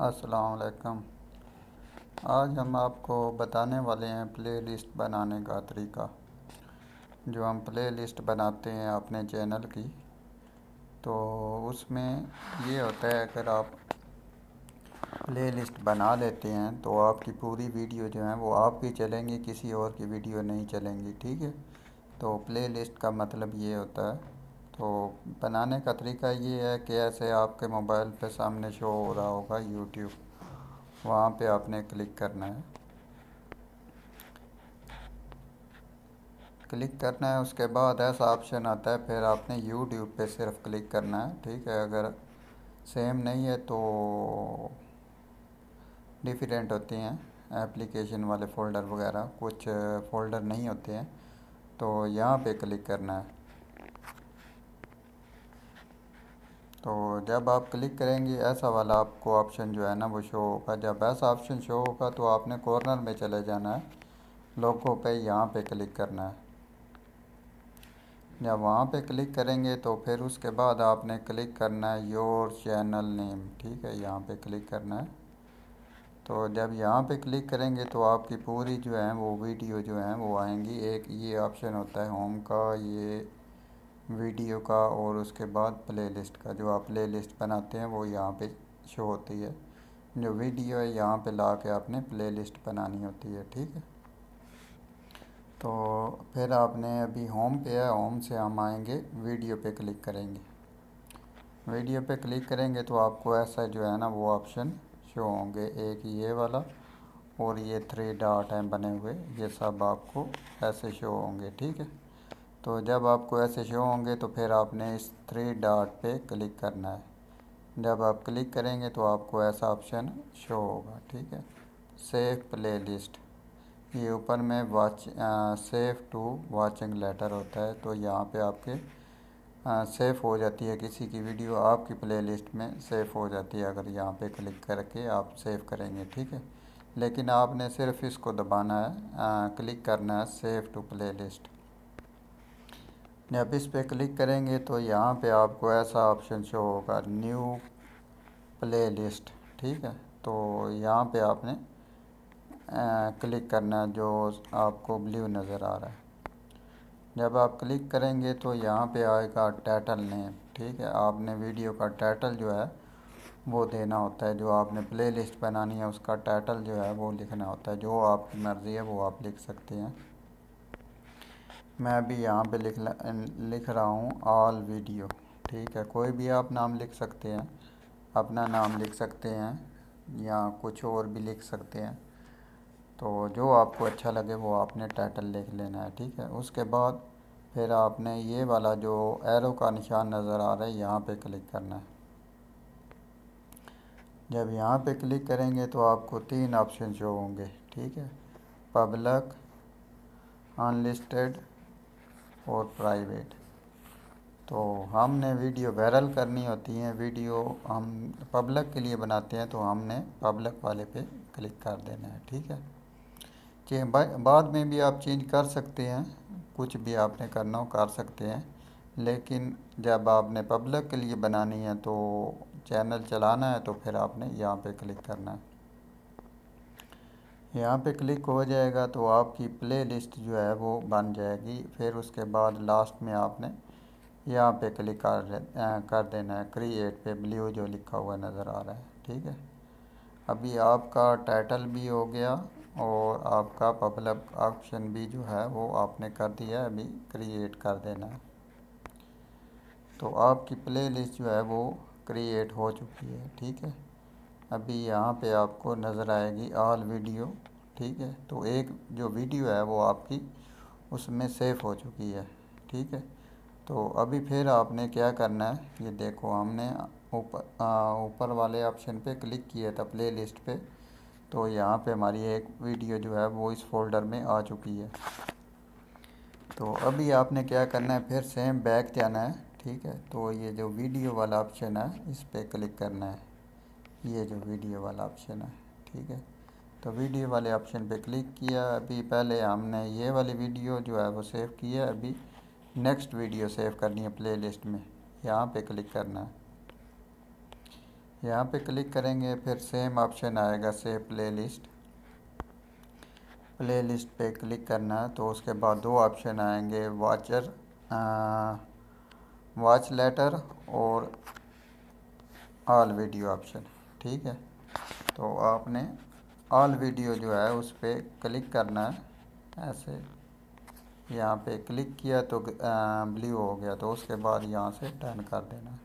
अस्सलाम वालेकुम। आज हम आपको बताने वाले हैं प्लेलिस्ट बनाने का तरीका। जो हम प्लेलिस्ट बनाते हैं अपने चैनल की, तो उसमें ये होता है, अगर आप प्लेलिस्ट बना लेते हैं तो आपकी पूरी वीडियो जो है वो आपकी चलेंगी, किसी और की वीडियो नहीं चलेंगी। ठीक है, तो प्लेलिस्ट का मतलब ये होता है। तो बनाने का तरीका ये है कि ऐसे आपके मोबाइल पे सामने शो हो रहा होगा यूट्यूब, वहाँ पे आपने क्लिक करना है। क्लिक करना है, उसके बाद ऐसा ऑप्शन आता है, फिर आपने यूट्यूब पे सिर्फ क्लिक करना है। ठीक है, अगर सेम नहीं है तो डिफरेंट होती हैं एप्लीकेशन वाले फ़ोल्डर वगैरह, कुछ फ़ोल्डर नहीं होते हैं। तो यहाँ पे क्लिक करना है। तो जब आप क्लिक करेंगे ऐसा वाला आपको ऑप्शन जो है ना वो शो होगा। जब ऐसा ऑप्शन शो होगा तो आपने कॉर्नर में चले जाना है, लोगों पे यहाँ पे क्लिक करना है। जब वहाँ पे क्लिक करेंगे तो फिर उसके बाद आपने क्लिक करना है योर चैनल नेम। ठीक है, यहाँ पे क्लिक करना है। तो जब यहाँ पे क्लिक करेंगे तो आपकी पूरी जो है वो वीडियो जो है वो आएंगी। एक ये ऑप्शन होता है होम का, ये वीडियो का, और उसके बाद प्लेलिस्ट का। जो आप प्लेलिस्ट बनाते हैं वो यहाँ पे शो होती है। जो वीडियो है यहाँ पे ला के आपने प्लेलिस्ट बनानी होती है। ठीक है, तो फिर आपने अभी होम पे है, होम से हम आएंगे वीडियो पे क्लिक करेंगे। वीडियो पे क्लिक करेंगे तो आपको ऐसा जो है ना वो ऑप्शन शो होंगे, एक ये वाला और ये 3 डॉट हैं बने हुए, ये सब आपको ऐसे शो होंगे। ठीक है, तो जब आपको ऐसे शो होंगे तो फिर आपने इस 3 डॉट पे क्लिक करना है। जब आप क्लिक करेंगे तो आपको ऐसा ऑप्शन शो होगा। ठीक है, सेव प्ले लिस्ट, ये ऊपर में सेव टू वॉचिंग लेटर होता है। तो यहाँ पे आपके सेव हो जाती है, किसी की वीडियो आपकी प्लेलिस्ट में सेव हो जाती है अगर यहाँ पे क्लिक करके आप सेव करेंगे। ठीक है, लेकिन आपने सिर्फ इसको दबाना है, क्लिक करना है सेव टू प्लेलिस्ट। जब इस पे क्लिक करेंगे तो यहाँ पे आपको ऐसा ऑप्शन शो होगा न्यू प्लेलिस्ट। ठीक है, तो यहाँ पे आपने क्लिक करना है, जो आपको ब्लू नज़र आ रहा है। जब आप क्लिक करेंगे तो यहाँ पे आएगा टाइटल नेम। ठीक है, आपने वीडियो का टाइटल जो है वो देना होता है। जो आपने प्लेलिस्ट बनानी है उसका टाइटल जो है वो लिखना होता है। जो आपकी मर्ज़ी है वो आप लिख सकते हैं। मैं अभी यहाँ पे लिख रहा हूँ ऑल वीडियो। ठीक है, कोई भी आप नाम लिख सकते हैं, अपना नाम लिख सकते हैं या कुछ और भी लिख सकते हैं। तो जो आपको अच्छा लगे वो आपने टाइटल लिख लेना है। ठीक है, उसके बाद फिर आपने ये वाला जो एरो का निशान नज़र आ रहा है यहाँ पे क्लिक करना है। जब यहाँ पे क्लिक करेंगे तो आपको 3 ऑप्शन शो होंगे। ठीक है, पब्लिक, अनलिस्टेड और प्राइवेट। तो हमने वीडियो वायरल करनी होती है, वीडियो हम पब्लिक के लिए बनाते हैं, तो हमने पब्लिक वाले पे क्लिक कर देना है। ठीक है, बाद में भी आप चेंज कर सकते हैं, कुछ भी आपने करना हो कर सकते हैं, लेकिन जब आपने पब्लिक के लिए बनानी है तो चैनल चलाना है तो फिर आपने यहाँ पे क्लिक करना है। यहाँ पे क्लिक हो जाएगा तो आपकी प्लेलिस्ट जो है वो बन जाएगी। फिर उसके बाद लास्ट में आपने यहाँ पे क्लिक कर देना है क्रिएट पे, ब्लू जो लिखा हुआ नज़र आ रहा है। ठीक है, अभी आपका टाइटल भी हो गया और आपका पब्लिक ऑप्शन भी जो है वो आपने कर दिया है, अभी क्रिएट कर देना है। तो आपकी प्लेलिस्ट जो है वो क्रिएट हो चुकी है। ठीक है, अभी यहाँ पे आपको नज़र आएगी ऑल वीडियो। ठीक है, तो एक जो वीडियो है वो आपकी उसमें सेव हो चुकी है। ठीक है, तो अभी फिर आपने क्या करना है, ये देखो हमने ऊपर वाले ऑप्शन पे क्लिक किया था प्लेलिस्ट पे, तो यहाँ पे हमारी एक वीडियो जो है वो इस फोल्डर में आ चुकी है। तो अभी आपने क्या करना है, फिर सेम बैक जाना है। ठीक है, तो ये जो वीडियो वाला ऑप्शन है इस पर क्लिक करना है, ये जो वीडियो वाला ऑप्शन है। ठीक है, तो वीडियो वाले ऑप्शन पे क्लिक किया। अभी पहले हमने ये वाली वीडियो जो है वो सेव की है, अभी नेक्स्ट वीडियो सेव करनी है प्लेलिस्ट में, यहाँ पे क्लिक करना है। यहाँ पे क्लिक करेंगे, फिर सेम ऑप्शन आएगा सेव प्लेलिस्ट। प्लेलिस्ट पे क्लिक करना है, तो उसके बाद दो ऑप्शन आएंगे, वॉच लेटर और ऑल वीडियो ऑप्शन। ठीक है, तो आपने ऑल वीडियो जो है उस पर क्लिक करना है। ऐसे यहाँ पे क्लिक किया तो ब्लू हो गया, तो उसके बाद यहाँ से डन कर देना है।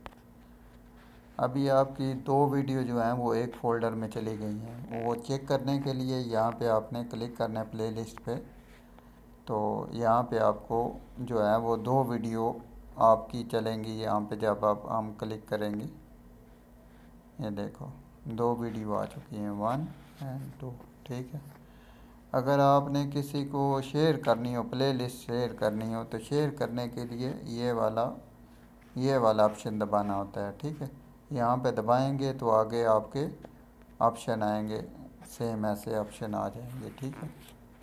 अभी आपकी दो वीडियो जो हैं वो एक फ़ोल्डर में चली गई हैं। वो चेक करने के लिए यहाँ पे आपने क्लिक करना है प्लेलिस्ट पे। तो यहाँ पे आपको जो है वो दो वीडियो आपकी चलेंगी यहाँ पे जब आप हम क्लिक करेंगे। ये देखो दो वीडियो आ चुकी हैं, 1 एंड 2। ठीक है, अगर आपने किसी को शेयर करनी हो, प्लेलिस्ट शेयर करनी हो, तो शेयर करने के लिए ये वाला ऑप्शन दबाना होता है। ठीक है, यहाँ पे दबाएंगे तो आगे आपके ऑप्शन आएंगे, सेम ऐसे ऑप्शन आ जाएंगे। ठीक है,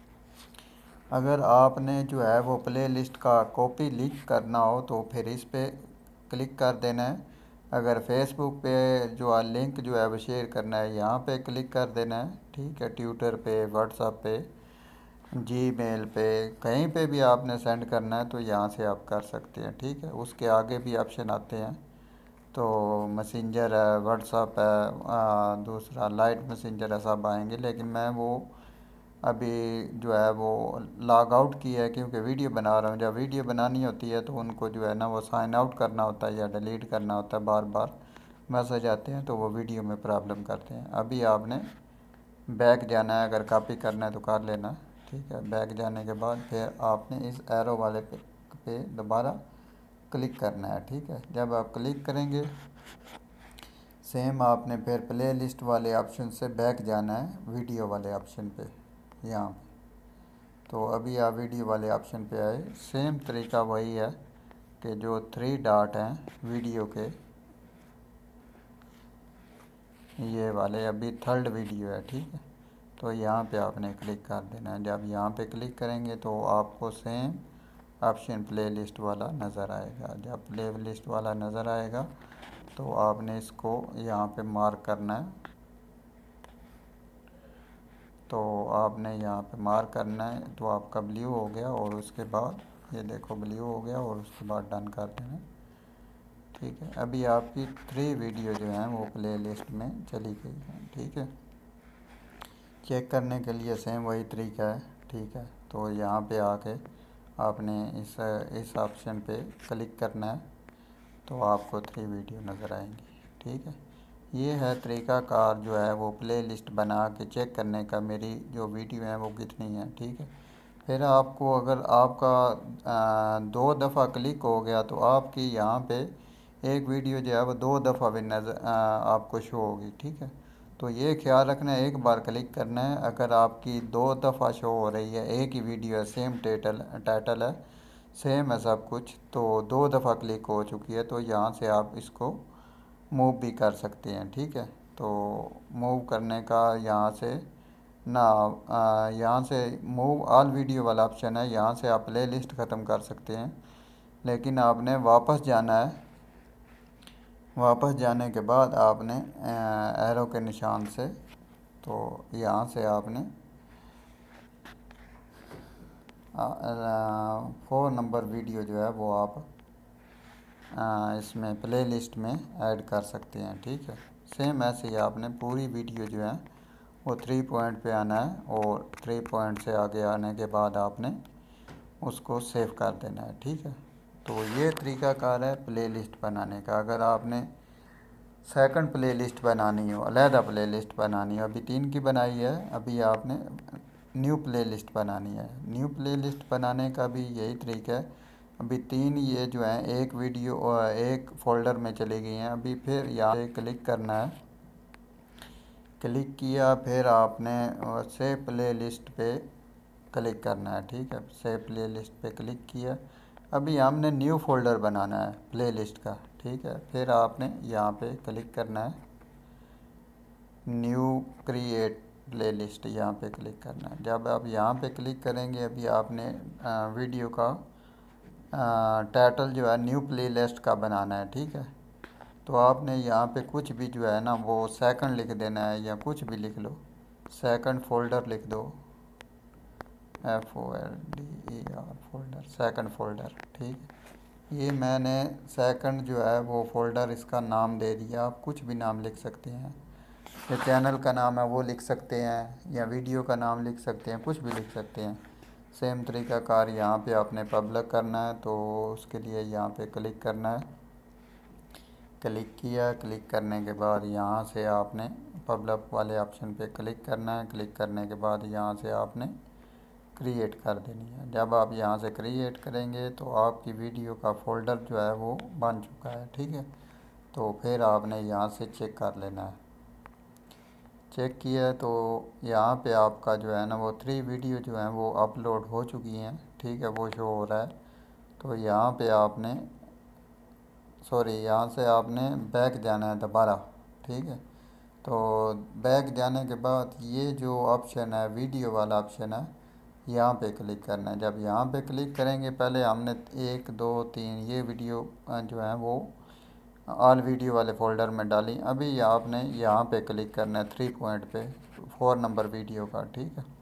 अगर आपने जो है वो प्लेलिस्ट का कॉपी लिंक करना हो तो फिर इस पे क्लिक कर देना है। अगर फेसबुक पे जो लिंक जो है वो शेयर करना है, यहाँ पे क्लिक कर देना है। ठीक है, ट्विटर पे, व्हाट्सएप पे, जीमेल पे, कहीं पे भी आपने सेंड करना है तो यहाँ से आप कर सकते हैं। ठीक है, उसके आगे भी ऑप्शन आते हैं, तो मैसेंजर है, व्हाट्सएप है, दूसरा लाइट मैसेंजर है, सब आएंगे। लेकिन मैं वो अभी जो है वो लॉग आउट किया है, क्योंकि वीडियो बना रहा हूँ। जब वीडियो बनानी होती है तो उनको जो है ना वो साइन आउट करना होता है या डिलीट करना होता है, बार बार मैसेज आते हैं तो वो वीडियो में प्रॉब्लम करते हैं। अभी आपने बैक जाना है, अगर कॉपी करना है तो कर लेना। ठीक है, बैक जाने के बाद फिर आपने इस एरो वाले पे दोबारा क्लिक करना है। ठीक है, जब आप क्लिक करेंगे सेम आपने फिर प्ले लिस्ट वाले ऑप्शन से बैक जाना है वीडियो वाले ऑप्शन पे यहाँ पे। तो अभी आप वीडियो वाले ऑप्शन पे आए, सेम तरीका वही है कि जो 3 डॉट हैं वीडियो के, ये वाले अभी थर्ड वीडियो है। ठीक है, तो यहाँ पे आपने क्लिक कर देना है। जब यहाँ पे क्लिक करेंगे तो आपको सेम ऑप्शन प्ले लिस्ट वाला नज़र आएगा। जब प्ले लिस्ट वाला नज़र आएगा तो आपने इसको यहाँ पे मार्क करना है। तो आपने यहाँ पे मार्क करना है, तो आपका ब्लू हो गया और उसके बाद ये देखो ब्लू हो गया और उसके बाद डन कर देना। ठीक है, अभी आपकी 3 वीडियो जो हैं वो प्ले लिस्ट में चली गई हैं। ठीक है, चेक करने के लिए सेम वही तरीका है। ठीक है, तो यहाँ पे आके आपने इस ऑप्शन पे क्लिक करना है, तो आपको 3 वीडियो नज़र आएंगी। ठीक है, ये है तरीक़ाकार जो है वो प्ले लिस्ट बना के चेक करने का, मेरी जो वीडियो है वो कितनी है। ठीक है, फिर आपको अगर आपका 2 दफ़ा क्लिक हो गया तो आपकी यहाँ पे एक वीडियो जो है वो 2 दफ़ा भी नज़र आपको शो होगी। ठीक है, तो ये ख्याल रखना है, एक बार क्लिक करना है। अगर आपकी 2 दफ़ा शो हो रही है, एक ही वीडियो है, सेम टाइटल है, सेम है सब कुछ, तो 2 दफ़ा क्लिक हो चुकी है, तो यहाँ से आप इसको मूव भी कर सकते हैं। ठीक है, तो मूव करने का यहाँ से ना यहाँ से मूव ऑल वीडियो वाला ऑप्शन है, यहाँ से आप प्ले लिस्ट ख़त्म कर सकते हैं। लेकिन आपने वापस जाना है, वापस जाने के बाद आपने एरो के निशान से, तो यहाँ से आपने 4 नंबर वीडियो जो है वो आप इसमें प्ले लिस्ट में ऐड कर सकते हैं। ठीक है, सेम ऐसे ही आपने पूरी वीडियो जो है वो 3 पॉइंट पे आना है और 3 पॉइंट से आगे आने के बाद आपने उसको सेव कर देना है। ठीक है, तो ये तरीक़ाकार है प्ले लिस्ट बनाने का। अगर आपने सेकंड प्ले लिस्ट बनानी हो, अलहदा प्ले लिस्ट बनानी हो, अभी 3 की बनाई है, अभी आपने न्यू प्ले लिस्ट बनानी है। न्यू प्ले लिस्ट बनाने का भी यही तरीका है। अभी 3 ये जो हैं एक वीडियो एक फ़ोल्डर में चली गई हैं। अभी फिर यहाँ पे क्लिक करना है, क्लिक किया फिर आपने सेव प्ले लिस्ट पे क्लिक करना है। ठीक है, सेव प्ले लिस्ट पे क्लिक किया, अभी हमने न्यू फ़ोल्डर बनाना है प्ले लिस्ट का। ठीक है, फिर आपने यहाँ पे क्लिक करना है, न्यू क्रिएट प्ले लिस्ट, यहाँ पे क्लिक करना है। जब आप यहाँ पे क्लिक करेंगे, अभी आपने वीडियो का टाइटल जो है न्यू प्ले लिस्ट का बनाना है। ठीक है, तो आपने यहाँ पे कुछ भी जो है ना वो सेकंड लिख देना है या कुछ भी लिख लो, सेकंड फोल्डर लिख दो, FOLDER फोल्डर, सेकंड फोल्डर। ठीक, ये मैंने सेकंड जो है वो फोल्डर इसका नाम दे दिया। आप कुछ भी नाम लिख सकते हैं, या चैनल का नाम है वो लिख सकते हैं, या वीडियो का नाम लिख सकते हैं, कुछ भी लिख सकते हैं। सेम तरीक़ाकार यहाँ पे आपने पब्लिक करना है, तो उसके लिए यहाँ पे क्लिक करना है। क्लिक किया, क्लिक करने के बाद यहाँ से आपने पब्लिक वाले ऑप्शन पे क्लिक करना है। क्लिक करने के बाद यहाँ से आपने क्रिएट कर देनी है। जब आप यहाँ से क्रिएट करेंगे तो आपकी वीडियो का फ़ोल्डर जो है वो बन चुका है। ठीक है, तो फिर आपने यहाँ से चेक कर लेना है। चेक किया है तो यहाँ पे आपका जो है ना वो 3 वीडियो जो हैं वो अपलोड हो चुकी हैं। ठीक है, वो शो हो रहा है। तो यहाँ पे आपने यहाँ से आपने बैक जाना है दोबारा। ठीक है, तो बैक जाने के बाद ये जो ऑप्शन है वीडियो वाला ऑप्शन है, यहाँ पे क्लिक करना है। जब यहाँ पे क्लिक करेंगे, पहले हमने 1 2 3 ये वीडियो जो है वो ऑल वीडियो वाले फ़ोल्डर में डाली। अभी आपने यहाँ पे क्लिक करना है 3 पॉइंट पे, 4 नंबर वीडियो का। ठीक है,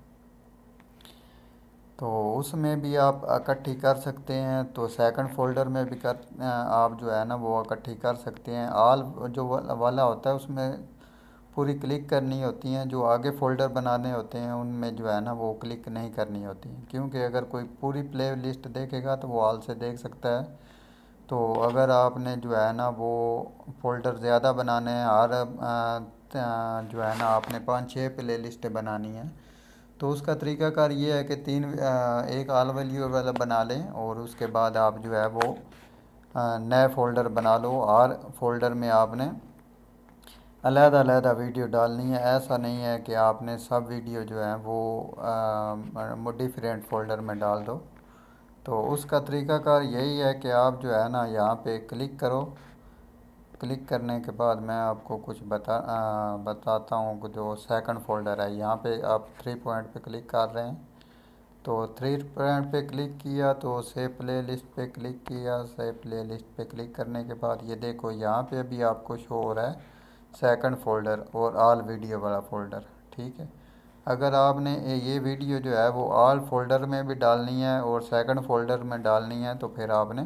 तो उसमें भी आप इकट्ठी कर सकते हैं, तो सेकंड फ़ोल्डर में भी कर आप जो है ना वो इकट्ठी कर सकते हैं। ऑल जो वाला होता है उसमें पूरी क्लिक करनी होती हैं, जो आगे फ़ोल्डर बनाने होते हैं उनमें जो है ना वो क्लिक नहीं करनी होती, क्योंकि अगर कोई पूरी प्ले लिस्ट देखेगा तो वो ऑल से देख सकता है। तो अगर आपने जो है ना वो फ़ोल्डर ज़्यादा बनाने हैं, हर जो है ना आपने 5 6 प्ले लिस्टें बनानी है, तो उसका तरीक़ाकार ये है कि एक ऑल वैल्यू वाला बना लें, और उसके बाद आप जो है वो नए फ़ोल्डर बना लो। हर फ़ोल्डर में आपने अलग-अलग वीडियो डालनी है। ऐसा नहीं है कि आपने सब वीडियो जो है वो डिफरेंट फ़ोल्डर में डाल दो। तो उसका तरीक़ाकार यही है कि आप जो है ना यहाँ पे क्लिक करो। क्लिक करने के बाद मैं आपको कुछ बताता हूँ कि जो सेकंड फ़ोल्डर है, यहाँ पे आप 3 पॉइंट पे क्लिक कर रहे हैं, तो 3 पॉइंट पे क्लिक किया तो सेव प्ले लिस्ट पे क्लिक किया। सेव प्ले लिस्ट पे क्लिक करने के बाद ये देखो यहाँ पे भी आपको शो हो रहा है सेकंड फ़ोल्डर और ऑल वीडियो वाला फ़ोल्डर। ठीक है, अगर आपने ये वीडियो जो है वो ऑल फ़ोल्डर में भी डालनी है और सेकंड फ़ोल्डर में डालनी है, तो फिर आपने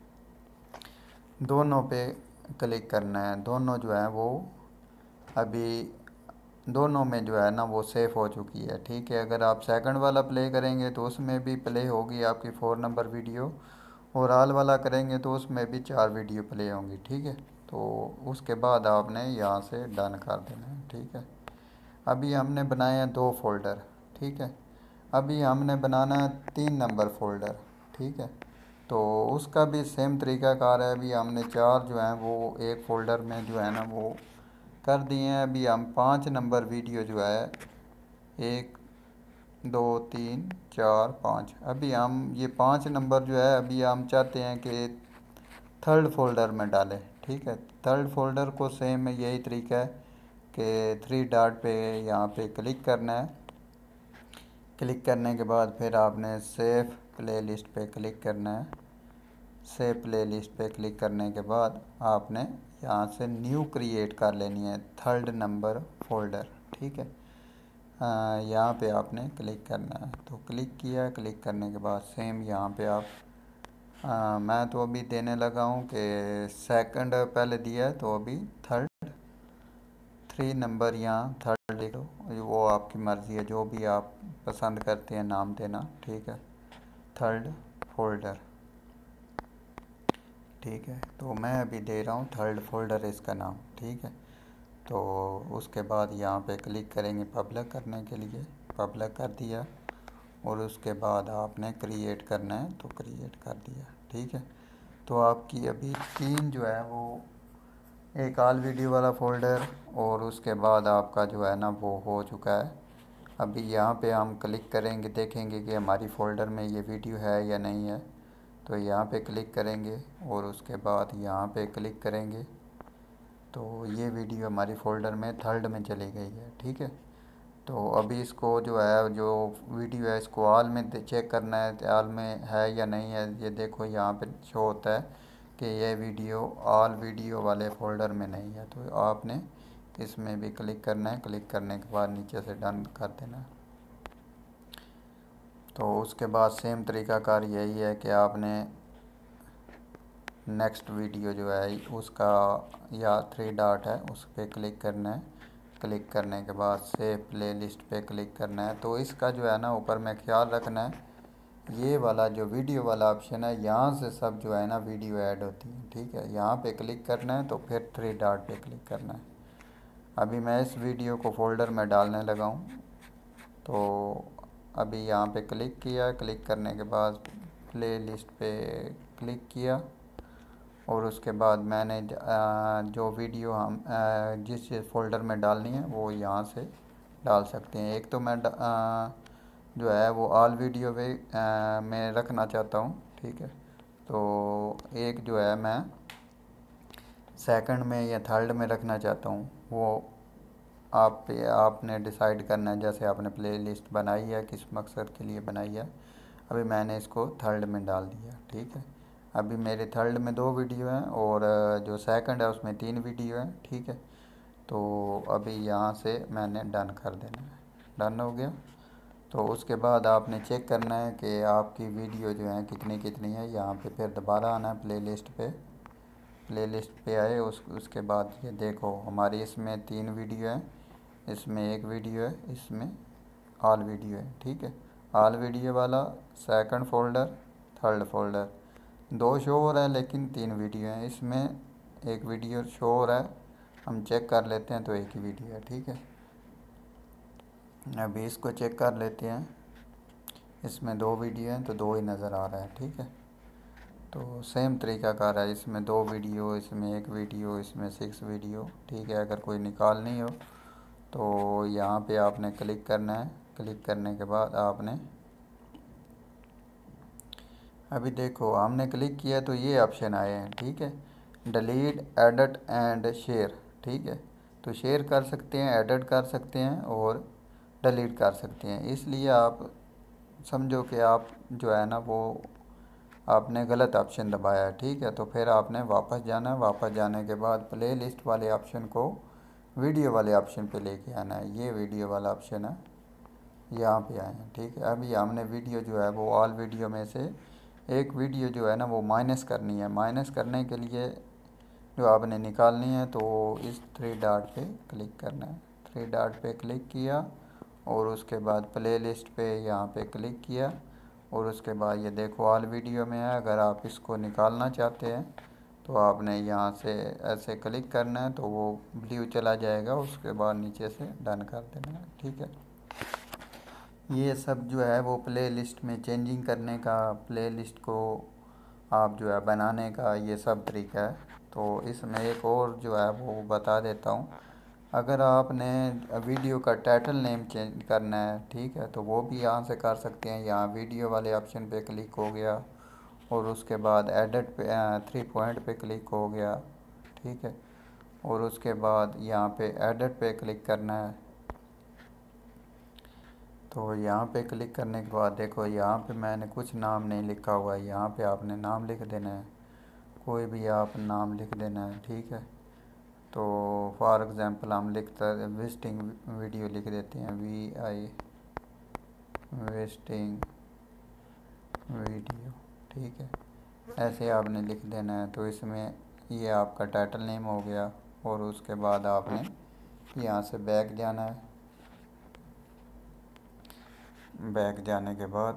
दोनों पे क्लिक करना है। दोनों जो है वो अभी दोनों में जो है ना वो सेव हो चुकी है। ठीक है, अगर आप सेकंड वाला प्ले करेंगे तो उसमें भी प्ले होगी आपकी 4 नंबर वीडियो, और ऑल वाला करेंगे तो उसमें भी 4 वीडियो प्ले होंगी। ठीक है, तो उसके बाद आपने यहाँ से डन कर देना है। ठीक है, अभी हमने बनाए हैं 2 फ़ोल्डर। ठीक है, अभी हमने बनाना है 3 नंबर फ़ोल्डर। ठीक है, तो उसका भी सेम तरीक़ाकार है। अभी हमने 4 जो हैं वो एक फ़ोल्डर में जो है ना वो कर दिए हैं। अभी हम 5 नंबर वीडियो जो है 1 2 3 4 5, अभी हम ये 5 नंबर जो है अभी हम चाहते हैं कि थर्ड फ़ोल्डर में डालें। ठीक है, थर्ड फ़ोल्डर को सेम यही तरीका है कि 3 डॉट पे यहाँ पे क्लिक करना है। क्लिक करने के बाद फिर आपने सेव प्ले लिस्ट पे क्लिक करना है। सेव प्ले लिस्ट पे क्लिक करने के बाद आपने यहाँ से न्यू क्रिएट कर लेनी है थर्ड नंबर फ़ोल्डर। ठीक है, यहाँ पे आपने क्लिक करना है, तो क्लिक किया। क्लिक करने के बाद सेम यहाँ पे आप मैं तो अभी देने लगा हूँ कि सेकंड पहले दिया है, तो अभी थर्ड 3 नंबर यहाँ थर्ड लिख लो, वो आपकी मर्ज़ी है, जो भी आप पसंद करते हैं नाम देना। ठीक है, थर्ड फ़ोल्डर। ठीक है, तो मैं अभी दे रहा हूँ थर्ड फ़ोल्डर इसका नाम। ठीक है, तो उसके बाद यहाँ पे क्लिक करेंगे पब्लिक करने के लिए। पब्लिक कर दिया, और उसके बाद आपने क्रिएट करना है तो क्रिएट कर दिया। ठीक है, तो आपकी अभी 3 जो है वो एक ऑल वीडियो वाला फ़ोल्डर, और उसके बाद आपका जो है ना वो हो चुका है। अभी यहाँ पे हम क्लिक करेंगे, देखेंगे कि हमारी फ़ोल्डर में ये वीडियो है या नहीं है, तो यहाँ पे क्लिक करेंगे और उसके बाद यहाँ पे क्लिक करेंगे, तो ये वीडियो हमारी फ़ोल्डर में थर्ड में चली गई है। ठीक है, तो अभी इसको जो है जो वीडियो है इसको ऑल में चेक करना है, ऑल में है या नहीं है। ये देखो यहाँ पे शो होता है कि ये वीडियो ऑल वीडियो वाले फ़ोल्डर में नहीं है, तो आपने इसमें भी क्लिक करना है। क्लिक करने के बाद नीचे से डन कर देना है। तो उसके बाद सेम तरीक़ाकार यही है कि आपने नेक्स्ट वीडियो जो है उसका या 3 डॉट है उस पर क्लिक करना है। क्लिक करने के बाद सेव प्लेलिस्ट पे क्लिक करना है। तो इसका जो है ना ऊपर में ख्याल रखना है, ये वाला जो वीडियो वाला ऑप्शन है यहाँ से सब जो है ना वीडियो ऐड होती है, ठीक है। यहाँ पे क्लिक करना है तो फिर 3 डॉट पे क्लिक करना है। अभी मैं इस वीडियो को फ़ोल्डर में डालने लगा हूँ। तो अभी यहाँ पे क्लिक किया, क्लिक करने के बाद प्ले लिस्ट पे क्लिक किया और उसके बाद मैंने जो वीडियो हम जिस फ़ोल्डर में डालनी है वो यहाँ से डाल सकते हैं। एक तो मैं जो है वो ऑल वीडियो में रखना चाहता हूँ, ठीक है। तो एक जो है मैं सेकंड में या थर्ड में रखना चाहता हूँ, वो आपने डिसाइड करना है। जैसे आपने प्लेलिस्ट बनाई है, किस मकसद के लिए बनाई है। अभी मैंने इसको थर्ड में डाल दिया, ठीक है। अभी मेरे थर्ड में 2 वीडियो हैं और जो सेकंड है उसमें 3 वीडियो हैं, ठीक है। तो अभी यहाँ से मैंने डन कर देना है। डन हो गया। तो उसके बाद आपने चेक करना है कि आपकी वीडियो जो है कितनी कितनी है। यहाँ पे फिर दोबारा आना है प्लेलिस्ट पे। प्लेलिस्ट पे आए उसके बाद ये देखो हमारी इसमें 3 वीडियो हैं, इसमें 1 वीडियो है, इसमें ऑल वीडियो है, ठीक है। ऑल वीडियो वाला second folder, third folder 2 show हो रहा है लेकिन 3 वीडियो हैं। इसमें 1 वीडियो शो हो रहा है, हम चेक कर लेते हैं तो 1 ही वीडियो है, ठीक है। अभी इसको चेक कर लेते हैं। इसमें 2 वीडियो हैं तो 2 ही नज़र आ रहा है, ठीक है। तो सेम तरीक़ाकार है, इसमें 2 वीडियो, इसमें 1 वीडियो, इसमें 6 वीडियो, ठीक है। अगर कोई निकालनी हो तो यहाँ पे आपने क्लिक करना है। क्लिक करने के बाद आपने अभी देखो हमने क्लिक किया तो ये ऑप्शन आए हैं, ठीक है। डिलीट, एडिट एंड शेयर, ठीक है। तो शेयर कर सकते हैं, एडिट कर सकते हैं और डिलीट कर सकते हैं। इसलिए आप समझो कि आप जो है ना वो आपने गलत ऑप्शन दबाया है, ठीक है। तो फिर आपने वापस जाना है। वापस जाने के बाद प्ले लिस्ट वाले ऑप्शन को वीडियो वाले ऑप्शन पे लेके आना है। ये वीडियो वाला ऑप्शन है, यहाँ पे आए हैं, ठीक है। अभी हमने वीडियो जो है वो ऑल वीडियो में से एक वीडियो जो है ना वो माइनस करनी है। माइनस करने के लिए जो आपने निकालनी है तो इस 3 डॉट पे क्लिक करना है। 3 डॉट पे क्लिक किया और उसके बाद प्ले लिस्ट पे यहाँ पे क्लिक किया और उसके बाद ये देखो ऑल वीडियो में है। अगर आप इसको निकालना चाहते हैं तो आपने यहाँ से ऐसे क्लिक करना है तो वो ब्लू चला जाएगा। उसके बाद नीचे से डन कर देना है, ठीक है। ये सब जो है वो प्ले लिस्ट में चेंजिंग करने का, प्ले लिस्ट को आप जो है बनाने का ये सब तरीका है। तो इसमें एक और जो है वो बता देता हूँ। अगर आपने वीडियो का टाइटल नेम चेंज करना है, ठीक है, तो वो भी यहाँ से कर सकते हैं। यहाँ वीडियो वाले ऑप्शन पे क्लिक हो गया और उसके बाद एडिट पे 3 पॉइंट पे क्लिक हो गया, ठीक है। और उसके बाद यहाँ पे एडिट पे क्लिक करना है। तो यहाँ पे क्लिक करने के बाद देखो यहाँ पे मैंने कुछ नाम नहीं लिखा हुआ है, यहाँ पे आपने नाम लिख देना है। कोई भी आप नाम लिख देना है, ठीक है। तो फॉर एग्ज़ाम्पल हम लिखते विजिटिंग वीडियो लिख देते हैं, VI विजिटिंग वीडियो, ठीक है। ऐसे आपने लिख देना है। तो इसमें ये आपका टाइटल नेम हो गया और उसके बाद आपने यहाँ से बैक जाना है। बैक जाने के बाद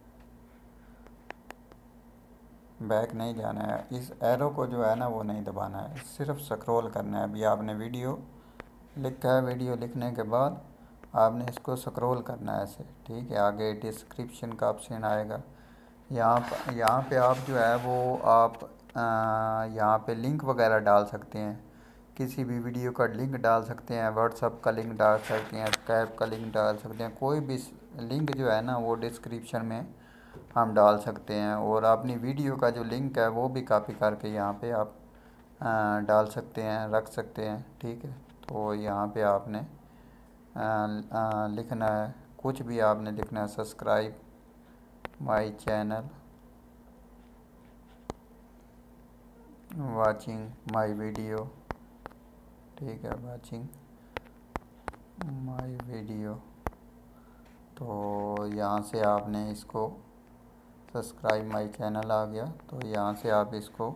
बैक नहीं जाना है, इस एरो को जो है ना वो नहीं दबाना है, सिर्फ स्क्रॉल करना है। अभी आपने वीडियो लिखा है, वीडियो लिखने के बाद आपने इसको स्क्रॉल करना है ऐसे, ठीक है। आगे डिस्क्रिप्शन का ऑप्शन आएगा। यहाँ पे आप जो है वो आप यहाँ पे लिंक वगैरह डाल सकते हैं। किसी भी वीडियो का लिंक डाल सकते हैं, व्हाट्सअप का लिंक डाल सकते हैं, स्काइप का लिंक डाल सकते हैं। कोई भी लिंक जो है ना वो डिस्क्रिप्शन में हम डाल सकते हैं। और अपनी वीडियो का जो लिंक है वो भी कॉपी करके यहाँ पे आप डाल सकते हैं, रख सकते हैं, ठीक है। तो यहाँ पे आपने लिखना है, कुछ भी आपने लिखना है, subscribe my channel, watching my video, ठीक है, वाचिंग माई वीडियो। तो यहाँ से आपने इसको सब्सक्राइब माई चैनल आ गया, तो यहाँ से आप इसको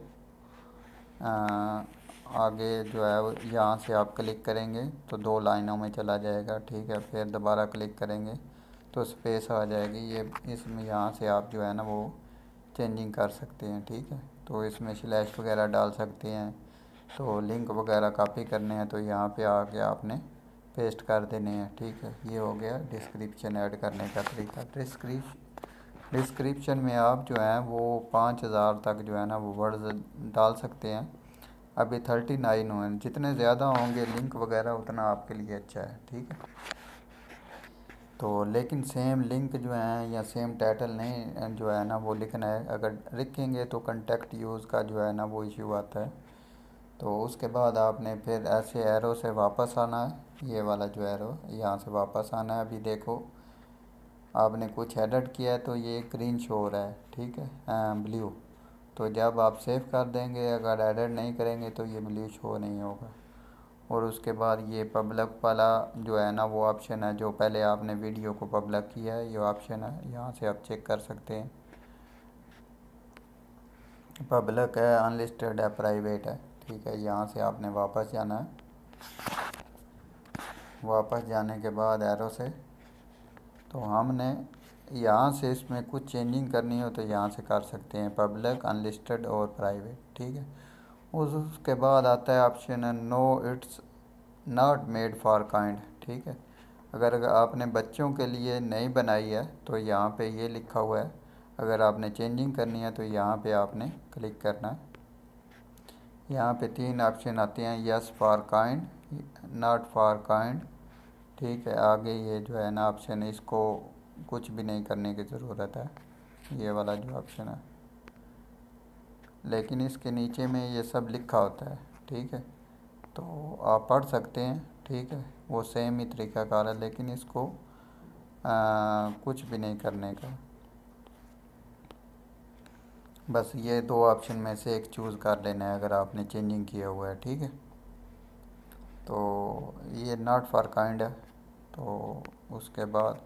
आगे जो है यहाँ से आप क्लिक करेंगे तो 2 लाइनों में चला जाएगा, ठीक है। फिर दोबारा क्लिक करेंगे तो स्पेस आ जाएगी, ये इसमें यहाँ से आप जो है ना वो चेंजिंग कर सकते हैं, ठीक है। तो इसमें स्लैश वगैरह डाल सकते हैं, तो लिंक वगैरह कॉपी करने हैं तो यहाँ पे आके आपने पेस्ट कर देने हैं, ठीक है। ये हो गया डिस्क्रिप्शन ऐड करने का तरीका। डिस्क्रिप्शन में आप जो है वो 5000 तक जो है ना वो वर्ड्स डाल सकते हैं। अभी 39 हुए, जितने ज़्यादा होंगे लिंक वगैरह उतना आपके लिए अच्छा है, ठीक है। तो लेकिन सेम लिंक जो है या सेम टाइटल नहीं जो है ना वो लिखना है, अगर लिखेंगे तो कंटेक्ट यूज़ का जो है ना वो इशू आता है। तो उसके बाद आपने फिर ऐसे एरो से वापस आना है, ये वाला जो एरो यहाँ से वापस आना है। अभी देखो आपने कुछ एडिट किया है तो ये ग्रीन शो हो रहा है, ठीक है, ब्लू। तो जब आप सेव कर देंगे, अगर एडिट नहीं करेंगे तो ये ब्लू शो नहीं होगा। और उसके बाद ये पब्लिक वाला जो है ना वो ऑप्शन है, जो पहले आपने वीडियो को पब्लिक किया है, ये ऑप्शन है, यहाँ से आप चेक कर सकते हैं। पब्लिक है, अनलिस्टेड है, प्राइवेट है, ठीक है। यहाँ से आपने वापस जाना है। वापस जाने के बाद एरो से तो हमने यहाँ से इसमें कुछ चेंजिंग करनी हो तो यहाँ से कर सकते हैं, पब्लिक, अनलिस्टेड और प्राइवेट, ठीक है। उसके बाद आता है ऑप्शन है no it's not made for kind, ठीक है। अगर आपने बच्चों के लिए नहीं बनाई है तो यहाँ पे ये लिखा हुआ है, अगर आपने चेंजिंग करनी है तो यहाँ पे आपने क्लिक करना है। यहाँ पे 3 ऑप्शन आते हैं, yes for kind, not for kind, ठीक है। आगे ये जो है ना ऑप्शन, इसको कुछ भी नहीं करने की ज़रूरत है, ये वाला जो ऑप्शन है, लेकिन इसके नीचे में ये सब लिखा होता है, ठीक है। तो आप पढ़ सकते हैं, ठीक है, वो सेम ही तरीक़ाकार है, लेकिन इसको कुछ भी नहीं करने का, बस ये 2 ऑप्शन में से एक चूज़ कर लेना है अगर आपने चेंजिंग किया हुआ है, ठीक है। तो ये नॉट फॉर काइंड है, तो उसके बाद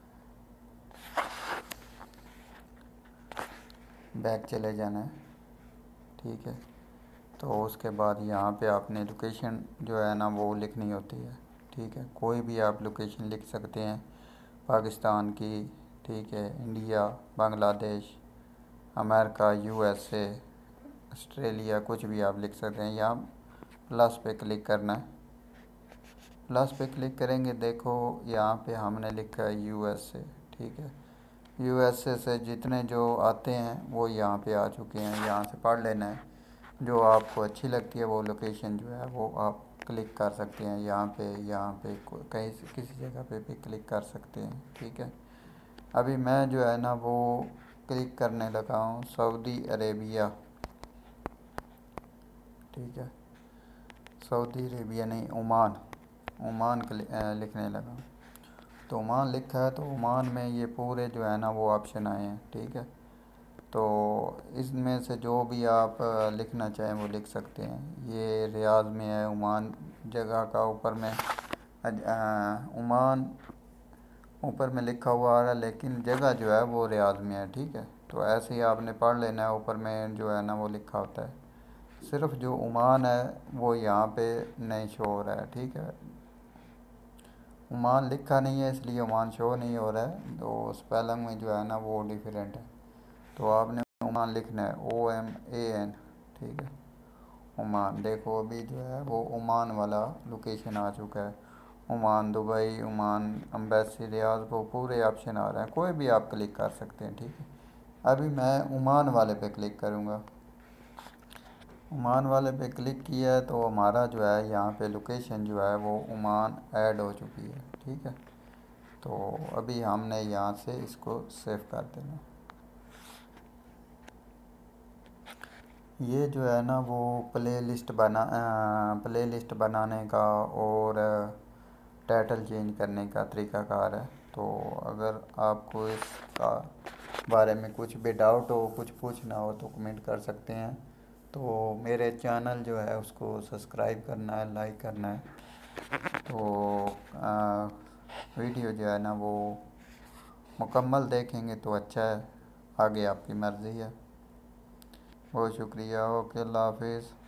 बैक चले जाना है, ठीक है। तो उसके बाद यहाँ पे आपने लोकेशन जो है ना वो लिखनी होती है, ठीक है। कोई भी आप लोकेशन लिख सकते हैं, पाकिस्तान की, ठीक है, India, Bangladesh, America, USA, Australia, कुछ भी आप लिख सकते हैं। यहाँ प्लस पे क्लिक करना है। प्लस पे क्लिक करेंगे, देखो यहाँ पे हमने लिखा है यूएसए, ठीक है। यूएसए से जितने जो आते हैं वो यहाँ पे आ चुके हैं, यहाँ से पढ़ लेना है। जो आपको अच्छी लगती है वो लोकेशन जो है वो आप क्लिक कर सकते हैं, यहाँ पे कहीं किसी जगह पे भी क्लिक कर सकते हैं, ठीक है। अभी मैं जो है ना वो क्लिक करने लगा हूँ सऊदी अरेबिया, ठीक है, सऊदी अरेबिया नहीं, ओमान, ओमान लिखने लगा। तो ओमान लिखा है, तो ओमान में ये पूरे जो है ना वो ऑप्शन आए हैं, ठीक है। तो इसमें से जो भी आप लिखना चाहें वो लिख सकते हैं। ये रियाद में है ओमान, जगह का ऊपर में ओमान ऊपर में लिखा हुआ आ रहा है, लेकिन जगह जो है वो रियाद में है, ठीक है। तो ऐसे ही आपने पढ़ लेना है, ऊपर में जो है ना वो लिखा होता है। सिर्फ जो ओमान है वो यहाँ पे नहीं शो हो रहा है, ठीक है। ओमान लिखा नहीं है इसलिए ओमान शो नहीं हो रहा है, तो स्पेलिंग में जो है ना वो डिफरेंट है। तो आपने ओमान लिखना है, OMAN, ठीक है, ओमान। देखो अभी जो है वो ओमान वाला लोकेशन आ चुका है, Oman, Dubai, Oman embassy, Riyadh, वो पूरे ऑप्शन आ रहे हैं, कोई भी आप क्लिक कर सकते हैं, ठीक है। अभी मैं ओमान वाले पे क्लिक करूँगा। ओमान वाले पे क्लिक किया है तो हमारा जो है यहाँ पे लोकेशन जो है वो ओमान ऐड हो चुकी है, ठीक है। तो अभी हमने यहाँ से इसको सेव कर देना। ये जो है ना वो प्लेलिस्ट बनाने का और टाइटल चेंज करने का तरीक़ाकार है। तो अगर आपको इसका बारे में कुछ भी डाउट हो, कुछ पूछना हो तो कमेंट कर सकते हैं। तो मेरे चैनल जो है उसको सब्सक्राइब करना है, लाइक करना है। तो वीडियो जो है ना वो मुकम्मल देखेंगे तो अच्छा है, आगे आपकी मर्ज़ी है। बहुत शुक्रिया। ओके, अल्लाह हाफिज़।